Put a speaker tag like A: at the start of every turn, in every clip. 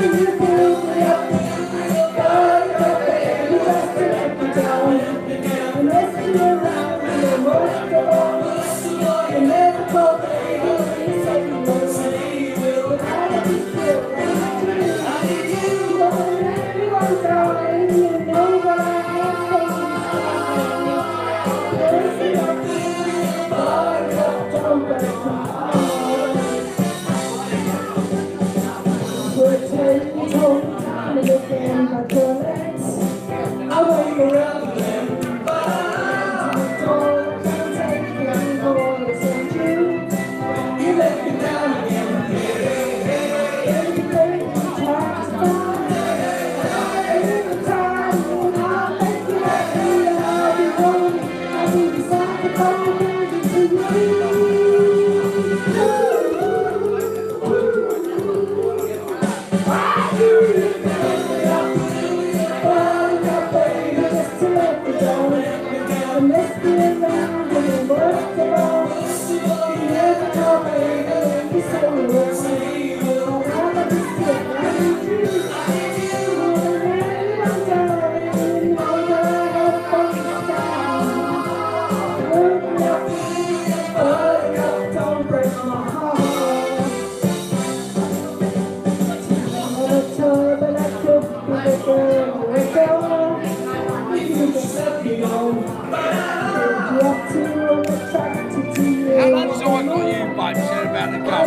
A: How long's I got you, babe? Said about the goal.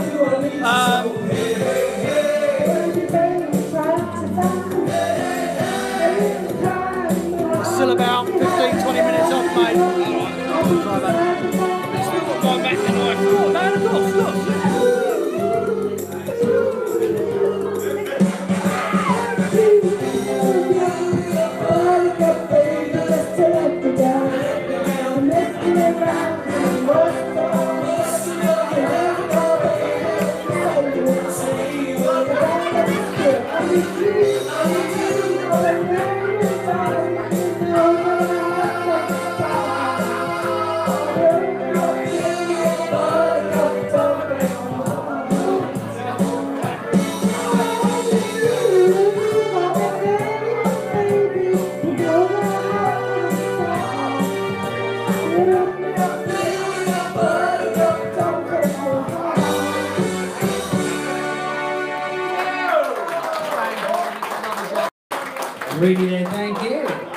A: Still about 15-20 minutes off, mate. Alright, I'll try that. Still got to go back tonight. Oh, man, of course, look.
B: Really, thank you.